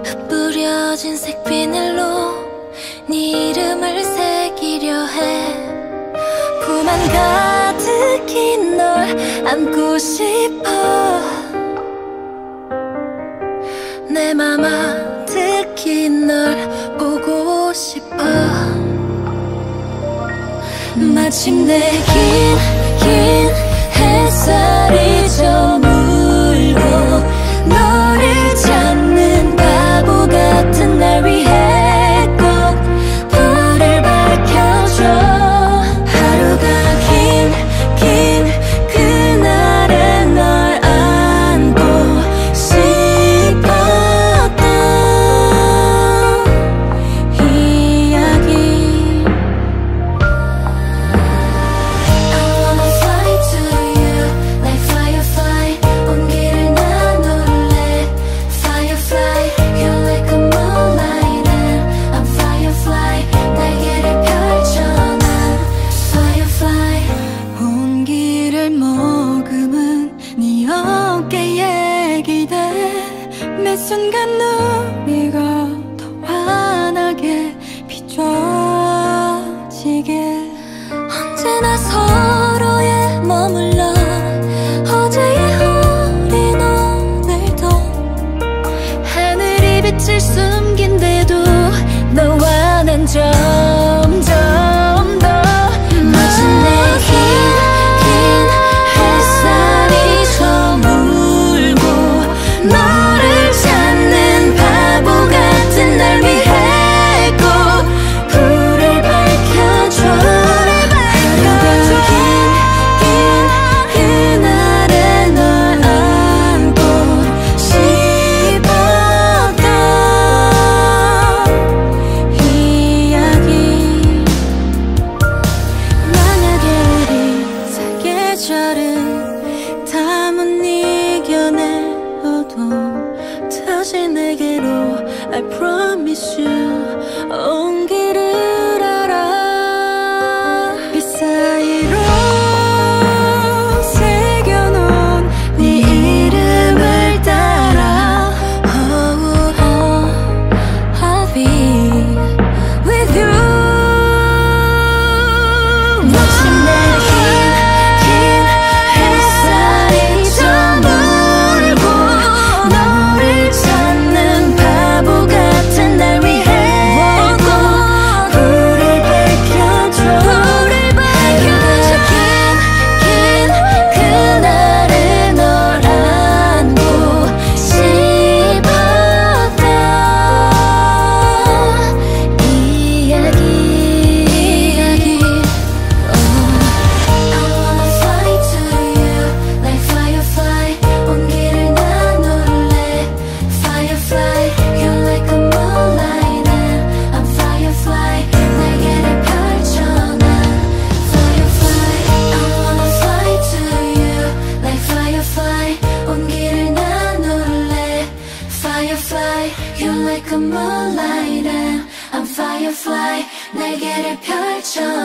뿌려진 색비늘로 네 이름을 새기려 해. 품 안 가득히 널 안고 싶어. 내 맘 아득히 널 보고 싶어. 마침내 긴 햇살이 저물고 너를 찾는 바보 같은 날 위해 꼭 불을 밝혀줘. 하루가 긴 그날에 널 안고 싶었던 이야기. I wanna fly to you like firefly. 온 길을 나눌래 firefly. You're like a moonlight and I'm firefly. 날개를 펼쳐 난 firefly. 온 길을 머금은 네 어깨에 기대. 매 순간 우리가 더 환하게 비춰지게. 언제나 서로에 머물러 어제의 우린 오늘도 하늘이 빛을 숨긴데도 너와 난 점점 더 마침내 긴 햇살이 저물고 너를 찾는 바보 같은 날 위해 꼭 불을 밝혀줘. 하루가 긴 그날에 널 안고 싶었던 이야기. 만약에 우리 사계절은 다 못 이겨내어도 다시 내게로 I promise you 온 길을 알아. 빛 사이로 새겨놓은 네 이름을 따라 I'll be with you. 마침내 긴 햇살이 저물고 너를 찾는 바보 같은 날 위해 꼭 불을 밝혀줘. 하루가 긴 그날에 널 안고 싶었던 이야기. I wanna fly to you like firefly. 온 길을 나눌래 firefly. You're like a moonlight and I'm firefly. 날개를 펼쳐 난 firefly. I wanna fly to you like firefly. 온 길을 나눌래 firefly. You're like a moonlight and I'm firefly. 날개를 펼쳐